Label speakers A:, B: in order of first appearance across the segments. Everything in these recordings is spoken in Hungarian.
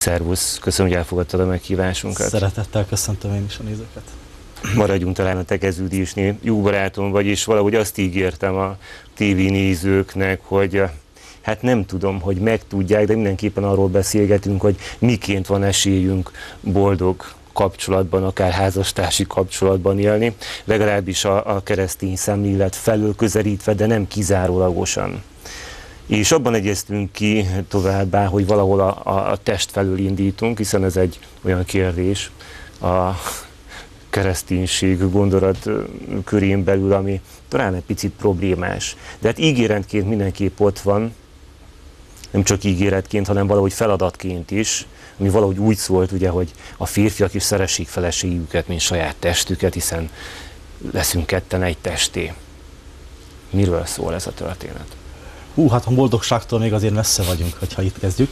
A: Szervusz, köszönöm, hogy elfogadtad a meghívásunkat.
B: Szeretettel köszöntöm én is a nézőket.
A: Maradjunk talán a tegeződésnél. Jó barátom vagy, és valahogy azt ígértem a tévénézőknek, hogy hát nem tudom, hogy megtudják, de mindenképpen arról beszélgetünk, hogy miként van esélyünk boldog kapcsolatban, akár házastársi kapcsolatban élni, legalábbis a keresztény szemlélet felől közelítve, de nem kizárólagosan. És abban egyeztünk ki továbbá, hogy valahol a test felől indítunk, hiszen ez egy olyan kérdés a kereszténység gondolat körén belül, ami talán egy picit problémás. De hát ígéretként mindenképp ott van, nem csak ígéretként, hanem valahogy feladatként is, ami valahogy úgy szólt, ugye, hogy a férfiak is szeressék feleségüket, mint saját testüket, hiszen leszünk ketten egy testé. Miről szól ez a történet?
B: Hát a boldogságtól még azért messze vagyunk, hogyha itt kezdjük.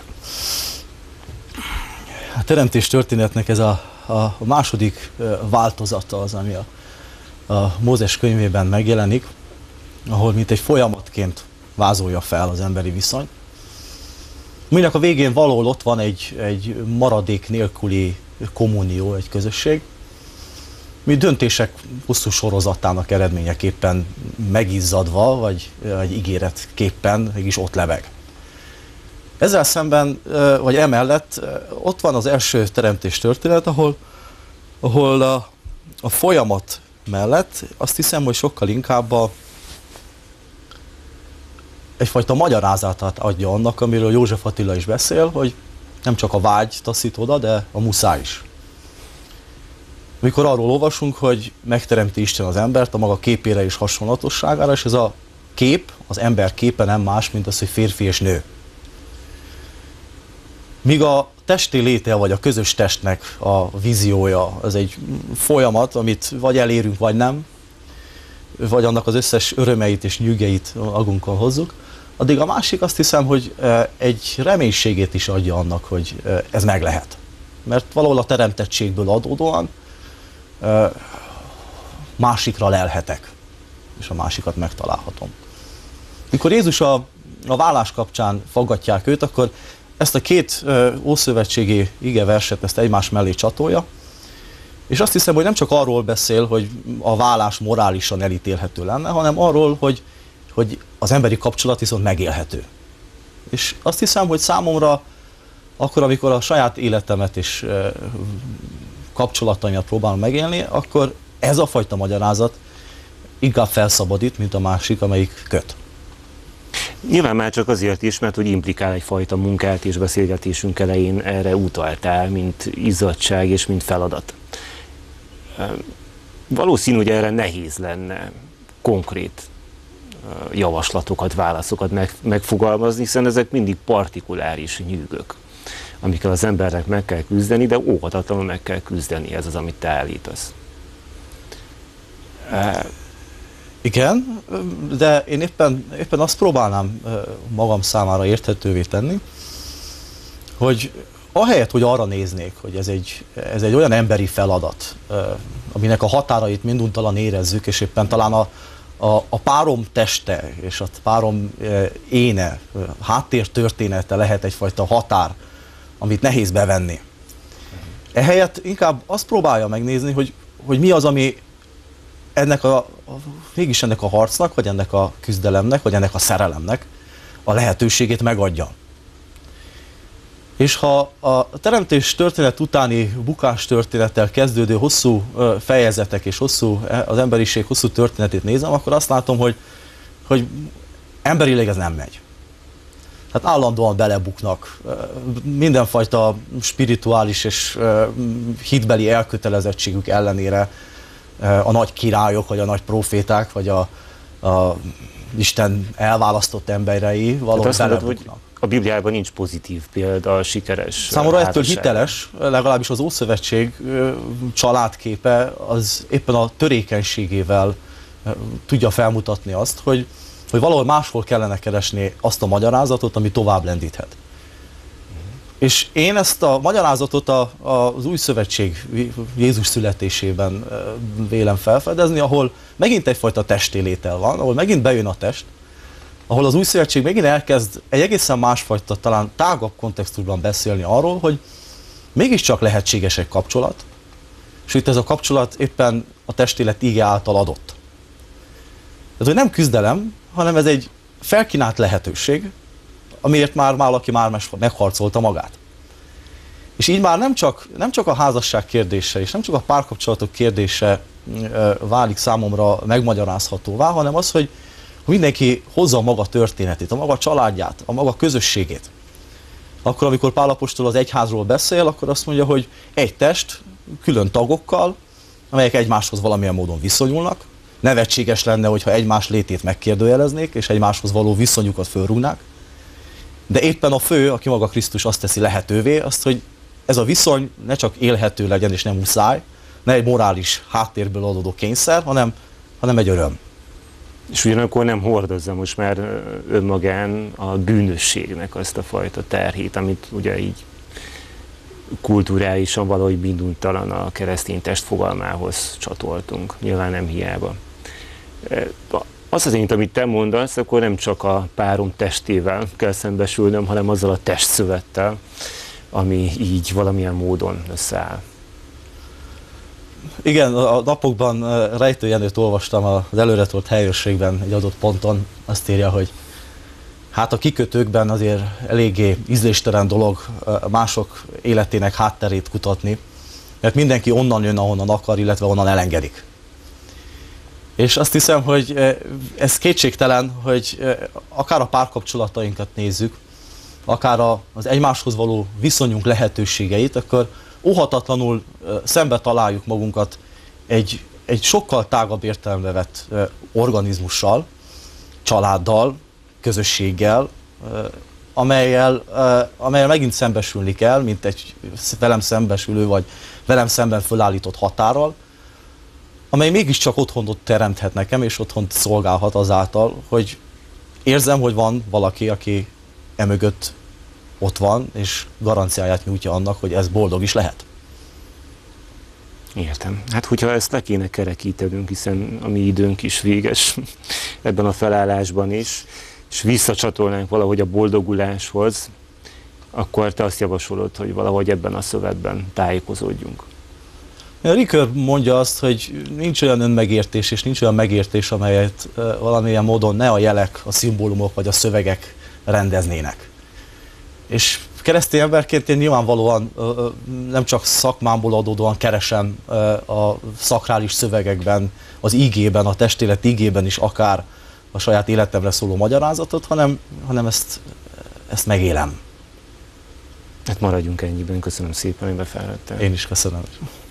B: A teremtés történetnek ez a második változata az, ami a Mózes könyvében megjelenik, ahol mint egy folyamatként vázolja fel az emberi viszony. Mindnek a végén valahol ott van egy maradék nélküli kommunió, egy közösség, mi döntések hosszú sorozatának eredményeképpen megizzadva, vagy ígéretképpen mégis ott lebeg. Ezzel szemben, vagy emellett ott van az első teremtés történet, ahol a folyamat mellett azt hiszem, hogy sokkal inkább egyfajta magyarázatát adja annak, amiről József Attila is beszél, hogy nem csak a vágy taszít oda, de a muszáj is. Mikor arról olvasunk, hogy megteremti Isten az embert a maga képére és hasonlatosságára, és ez a kép, az ember képe nem más, mint az, hogy férfi és nő. Míg a testi léte, vagy a közös testnek a víziója, az egy folyamat, amit vagy elérünk, vagy nem, vagy annak az összes örömeit és nyűgeit magunkon hozzuk, addig a másik azt hiszem, hogy egy reménységét is adja annak, hogy ez meg lehet. Mert valahol a teremtettségből adódóan másikra lelhetek, és a másikat megtalálhatom. Mikor Jézus a vállás kapcsán faggatják őt, akkor ezt a két ószövetségi igeverset ezt egymás mellé csatolja, és azt hiszem, hogy nem csak arról beszél, hogy a vállás morálisan elítélhető lenne, hanem arról, hogy az emberi kapcsolat viszont megélhető. És azt hiszem, hogy számomra akkor, amikor a saját életemet és kapcsolataimat próbálom megélni, akkor ez a fajta magyarázat inkább felszabadít, mint a másik, amelyik köt.
A: Nyilván már csak azért is, mert hogy implikál egyfajta munkát, és beszélgetésünk elején erre utaltál, mint izzadság és mint feladat. Valószínű, hogy erre nehéz lenne konkrét javaslatokat, válaszokat megfogalmazni, hiszen ezek mindig partikuláris nyűgök, amikkel az embernek meg kell küzdeni, de óhatatlanul meg kell küzdeni, ez az, amit te állítasz.
B: Igen, de én éppen azt próbálnám magam számára érthetővé tenni, hogy ahelyett, hogy arra néznék, hogy ez egy olyan emberi feladat, aminek a határait minduntalan érezzük, és éppen talán a párom teste és a párom éne, háttértörténete lehet egyfajta határ, amit nehéz bevenni. Ehelyett inkább azt próbálja megnézni, hogy mi az, ami mégis ennek a harcnak, vagy ennek a küzdelemnek, vagy ennek a szerelemnek a lehetőségét megadja. És ha a teremtés történet utáni bukás történettel kezdődő hosszú fejezetek és az emberiség hosszú történetét nézem, akkor azt látom, hogy emberileg ez nem megy. Tehát állandóan belebuknak, mindenfajta spirituális és hitbeli elkötelezettségük ellenére a nagy királyok, vagy a nagy proféták, vagy a Isten elválasztott emberei valahol belebuknak.
A: A Bibliában nincs pozitív példa a sikeres
B: számomra ettől hiteles, legalábbis az Ószövetség családképe az éppen a törékenységével tudja felmutatni azt, hogy valahol máshol kellene keresni azt a magyarázatot, ami tovább lendíthet. És én ezt a magyarázatot az Új Szövetség Jézus születésében vélem felfedezni, ahol megint egyfajta testélétel van, ahol megint bejön a test, ahol az Új Szövetség megint elkezd egy egészen másfajta, talán tágabb kontextusban beszélni arról, mégiscsak lehetséges egy kapcsolat, és itt ez a kapcsolat éppen a testélet íge által adott. Ez hogy nem küzdelem, hanem ez egy felkínált lehetőség, amiért már valaki már megharcolta magát. És így már nem csak a házasság kérdése, és nem csak a párkapcsolatok kérdése válik számomra megmagyarázhatóvá, hanem az, hogy mindenki hozza a maga történetét, a maga családját, a maga közösségét. Akkor, amikor Pál apostol az egyházról beszél, akkor azt mondja, hogy egy test, külön tagokkal, amelyek egymáshoz valamilyen módon viszonyulnak. Nevetséges lenne, hogyha egymás létét megkérdőjeleznék, és egymáshoz való viszonyukat fölrúgnák. De éppen a fő, aki maga Krisztus azt teszi lehetővé, azt, hogy ez a viszony ne csak élhető legyen, és nem muszáj, ne egy morális háttérből adódó kényszer, hanem egy öröm.
A: És ugyanakkor nem hordozza most már önmagán a bűnösségnek azt a fajta terhét, amit ugye így kulturálisan valahogy bizonytalan a keresztény test fogalmához csatoltunk. Nyilván nem hiába. Az az én, amit te mondasz, akkor nem csak a párom testével kell szembesülnöm, hanem azzal a testszövettel, ami így valamilyen módon összeáll.
B: Igen, a napokban Rejtő Jenőt olvastam az előretolt helyőrségben egy adott ponton. Azt írja, hogy hát a kikötőkben azért eléggé ízléstelen dolog mások életének hátterét kutatni, mert mindenki onnan jön, ahonnan akar, illetve onnan elengedik. És azt hiszem, hogy ez kétségtelen, hogy akár a párkapcsolatainkat nézzük, akár az egymáshoz való viszonyunk lehetőségeit, akkor óhatatlanul szembe találjuk magunkat egy sokkal tágabb értelembe vett organizmussal, családdal, közösséggel, amelyel megint szembesülni kell, mint egy velem szembesülő vagy velem szemben fölállított határral, amely mégiscsak otthonot teremthet nekem, és otthont szolgálhat azáltal, hogy érzem, hogy van valaki, aki emögött ott van, és garanciáját nyújtja annak, hogy ez boldog is lehet.
A: Értem. Hát, hogyha ezt le kéne kerekítenünk, hiszen a mi időnk is véges ebben a felállásban is, és visszacsatolnánk valahogy a boldoguláshoz, akkor te azt javasolod, hogy valahogy ebben a szövetben tájékozódjunk.
B: Ricoeur mondja azt, hogy nincs olyan önmegértés, és nincs olyan megértés, amelyet valamilyen módon ne a jelek, a szimbólumok vagy a szövegek rendeznének. És keresztény emberként én nyilvánvalóan nem csak szakmámból adódóan keresem a szakrális szövegekben, az ígében, a testélet ígében is akár a saját életemre szóló magyarázatot, hanem ezt megélem.
A: Hát maradjunk ennyiben. Köszönöm szépen, hogy befáradtál.
B: Én is köszönöm.